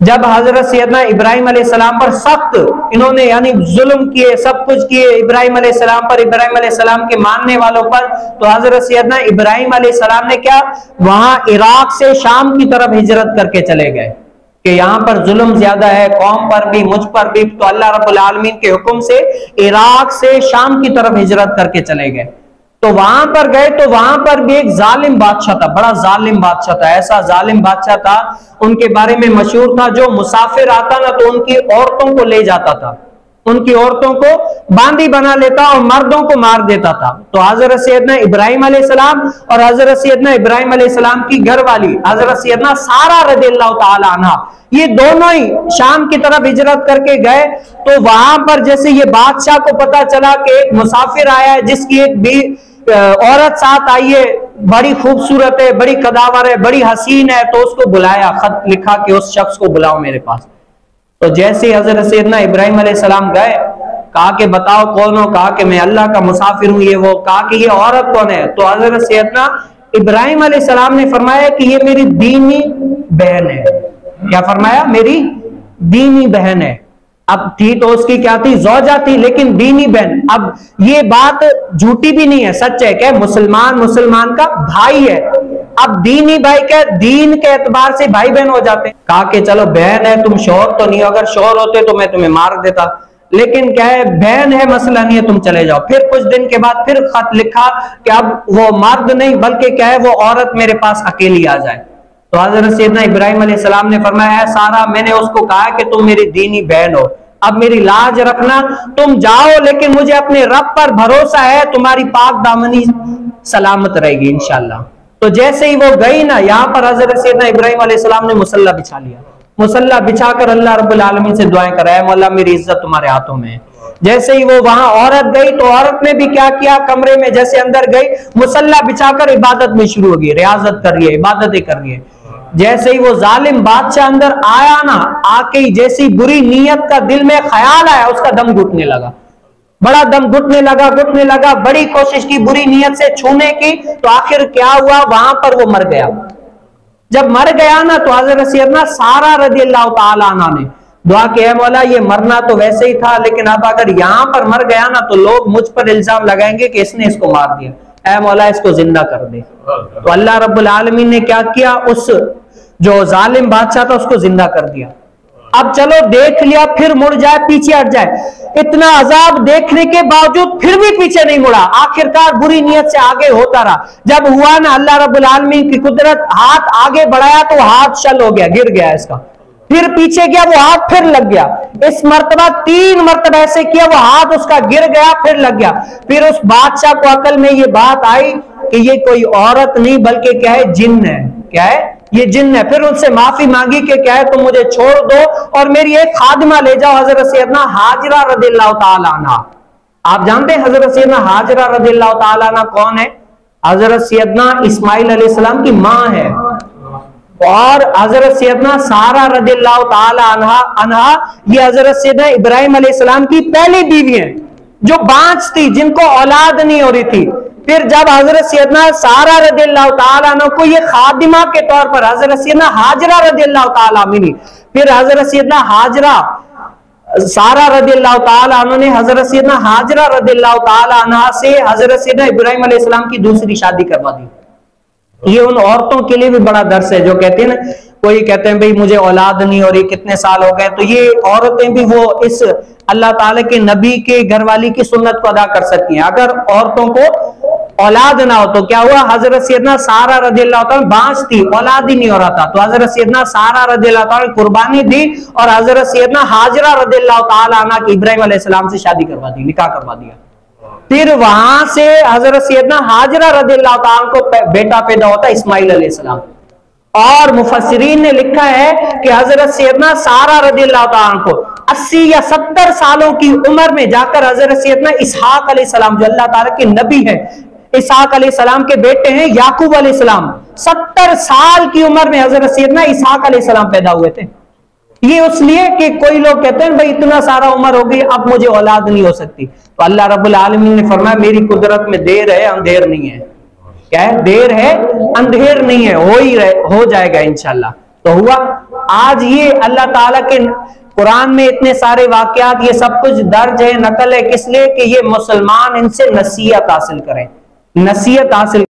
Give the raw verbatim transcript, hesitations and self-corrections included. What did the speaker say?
जब हजरत सैयदना इब्राहिम अलैहिस्सलाम पर सख्त इन्होंने यानी जुल्म किए, सब कुछ किए इब्राहिम अलैहिस्सलाम पर, इब्राहिम अलैहिस्सलाम के मानने वालों पर, तो हजरत सैयदना इब्राहिम अलैहिस्सलाम ने क्या, वहां इराक से शाम की तरफ हिजरत करके चले गए कि यहाँ पर जुल्म ज्यादा है, कौम पर भी मुझ पर भी। तो अल्लाह रब्बुल आलमीन के हुक्म से इराक से शाम की तरफ हिजरत करके चले गए। तो वहां पर गए तो वहां पर भी एक जालिम बादशाह था, बड़ा जालिम बादशाह था। ऐसा जालिम बादशाह था, उनके बारे में मशहूर था, जो मुसाफिर आता ना तो उनकी औरतों को ले जाता था, उनकी औरतों को बांदी बना लेता और मर्दों को मार देता था। तो हजरत सैयदना इब्राहिम अलैहिस्सलाम और हजरत सैयदना इब्राहिम अलैहिस्सलाम की घरवाली हजरत सैयदना सारा रज़ियल्लाहु ताला अन्हा, ये दोनों ही शाम की तरफ हिजरत करके गए। तो वहां पर जैसे ये बादशाह को पता चला कि एक मुसाफिर आया है जिसकी एक भी औरत साथ आई है, बड़ी खूबसूरत है, बड़ी कदावर है, बड़ी हसीन है, तो उसको बुलाया, खत लिखा कि उस शख्स को बुलाओ मेरे पास। तो जैसे हजरत सैयदना इब्राहिम अलैहिस्सलाम गए, कहा कि बताओ कौन हो, कहा कि मैं अल्लाह का मुसाफिर हूं, ये वो, कहा कि ये औरत कौन है। तो हजरत सैयदना इब्राहिम अलैहिस्सलाम ने फरमाया कि ये मेरी दीनी बहन है। क्या फरमाया? मेरी दीनी बहन है। अब थी तो उसकी क्या थी, ज़ौजा थी, लेकिन दीनी बहन। अब ये बात झूठी भी नहीं है, सच है। क्या मुसलमान मुसलमान का भाई है। अब दीनी भाई क्या, दीन के एतबार से भाई बहन हो जाते हैं। कहा कि चलो बहन है, तुम शोहर तो नहीं हो, अगर शोहर होते तो मैं तुम्हें मार देता, लेकिन क्या है, बहन है, मसला नहीं है, तुम चले जाओ। फिर कुछ दिन के बाद फिर खत लिखा कि अब वो मर्द नहीं बल्कि क्या है, वो औरत मेरे पास अकेली आ जाए। तो हजरत सैयदना इब्राहिम अलैहिस्सलाम ने फरमाया, सारा मैंने उसको कहा कि तुम मेरी दीनी बहन हो, अब मेरी लाज रखना, तुम जाओ, लेकिन मुझे अपने रब पर भरोसा है, तुम्हारी पाक दामनी सलामत रहेगी इंशाअल्लाह। तो जैसे ही वो गई ना, यहाँ पर हजरत सैयदना इब्राहिम अलैहिस्सलाम ने मुसल्ला बिछा लिया, मुसल्ला बिछाकर अल्लाह रब्बुल आलमीन से दुआएं कराया, मौला मेरी इज्जत तुम्हारे हाथों में है। जैसे ही वो वहां औरत गई तो औरत ने भी क्या किया, कमरे में जैसे अंदर गई, मुसल्ला बिछाकर इबादत में शुरू हो गई, रियाजत कर रही है, इबादतें कर रही है। जैसे ही वो जालिम बादशाह अंदर आया ना, आके ही जैसी बुरी नीयत का दिल में ख्याल आया, उसका दम घुटने लगा, बड़ा दम घुटने लगा घुटने लगा बड़ी कोशिश की बुरी नीयत से छूने की, तो आखिर क्या हुआ, वहां पर वो मर गया। जब मर गया ना तो हजरत सैयदना सारा रज़ियल्लाहु ताला अन्हा ने दुआ की, है मौला ये मरना तो वैसे ही था, लेकिन अब अगर यहां पर मर गया ना तो लोग मुझ पर इल्जाम लगाएंगे कि इसने इसको मार दिया, ऐ मौला इसको जिंदा कर दे। तो अल्लाह रब्बुल आलमीन ने क्या किया, उस जो जालिम बादशाह था उसको जिंदा कर दिया। अब चलो देख लिया, फिर मुड़ जाए, पीछे हट जाए, इतना अजाब देखने के बावजूद फिर भी पीछे नहीं मुड़ा, आखिरकार बुरी नियत से आगे होता रहा। जब हुआ ना, अल्लाह रब्बुल आलमीन की कुदरत, हाथ आगे बढ़ाया तो हाथ शल हो गया, गिर गया इसका, फिर पीछे गया वो हाथ फिर लग गया, इस मर्तबा तीन मर्तबा ऐसे किया, वो हाथ उसका गिर गया फिर लग गया। फिर उस बादशाह को अकल में ये बात आई कि ये कोई औरत नहीं बल्कि क्या है, जिन्न है, क्या है, ये जिन्न है। फिर उनसे माफी मांगी कि क्या है, तुम मुझे छोड़ दो और मेरी एक खादिमा ले जाओ, हजरत सैयदना हाजरा रज़ियल्लाहु ताला अन्हा। आप जानते हैं हजरत सैयदना हाजरा रज़ियल्लाहु ताला अन्हा कौन है? हजरत सैयदना इस्माइल अलैहिस्सलाम की मां है, और हजरत सैयदना सारा रज़ियल्लाहु ताला अन्हा अन्हा ये हजरत सैयदना इब्राहिम अलैहिस्सलाम की पहली बीवी है, जो बांझ थी, जिनको औलाद नहीं हो रही थी। फिर जब हजरत सैयदना सारा रज़ियल्लाहु ताला अन्हा को ये खादिमा के तौर पर हजरत सैयदना हाजरा रज़ियल्लाहु ताला मिली, फिर हजरत सैयदना हाजरा सारा रज़ियल्लाहु ताला अन्हा ने हजरत सैयदना हाजरा रज़ियल्लाहु ताला अन्हा से हजरत सैयदना इब्राहिम अलैहिस्सलाम की दूसरी शादी करवा दी। ये उन औरतों के लिए भी बड़ा दर्स है जो कहते हैं ना, कोई कहते हैं भाई मुझे औलाद नहीं हो रही, कितने साल हो गए, तो ये औरतें भी वो इस अल्लाह ताला के नबी के घरवाली की सुन्नत को अदा कर सकती हैं। अगर औरतों को औलाद ना हो तो क्या हुआ, हजरत सैयदना सारा रज़ियल्लाहु ताला बांझ थी, औलाद ही नहीं हो रहा था, तो हजरत सैयदना सारा रज़ियल्लाहु ताला ने कुर्बानी दी और हजरत सैयदना हाजरा रज़ियल्लाहु ताला अन्हा की इब्राहिम अलैहिस्सलाम से शादी करवा दी, निकाह करवा दिया। फिर वहां से हजरत सैयदना हाजरा रज़ियल्लाहु ताला को बेटा पैदा होता इस्माइल अलैहिस्सलाम, और मुफस्सिरीन ने लिखा है कि हजरत सैयदना सारा रज़ियल्लाहु ताला को अस्सी या सत्तर सालों की उम्र में जाकर हजरत सैयदना इसहाक अलैहिस्सलाम, जो अल्लाह ताला के नबी है, इसहाक अलैहिस्सलाम के बेटे हैं याकूब अलैहिस्सलाम, सत्तर साल की उम्र में हजरत सैयदना इसहाक अलैहिस्सलाम पैदा हुए थे। ये उसलिए कि कोई लोग कहते हैं भाई इतना सारा उम्र हो गई, अब मुझे औलाद नहीं हो सकती, तो अल्लाह रब्बुल आलमीन ने फरमाया मेरी कुदरत में देर है अंधेर नहीं है। क्या है? देर है अंधेर नहीं है, हो ही रहे, हो जाएगा इंशाल्लाह। तो हुआ। आज ये अल्लाह ताला के कुरान में इतने सारे वाकयात, ये सब कुछ दर्ज है, नकल है, किस लिए कि ये मुसलमान इनसे नसीहत हासिल करें, नसीहत हासिल